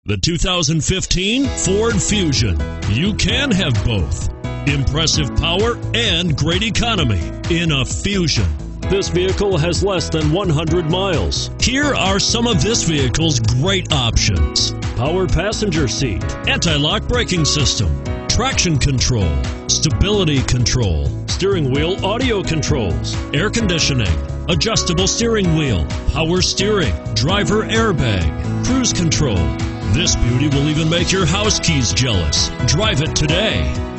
The 2015 Ford Fusion. You can have both. Impressive power and great economy in a Fusion. This vehicle has less than 100 miles. Here are some of this vehicle's great options: power passenger seat, anti-lock braking system, traction control, stability control, steering wheel audio controls, air conditioning, adjustable steering wheel, power steering, driver airbag, cruise control. This beauty will even make your house keys jealous. Drive it today.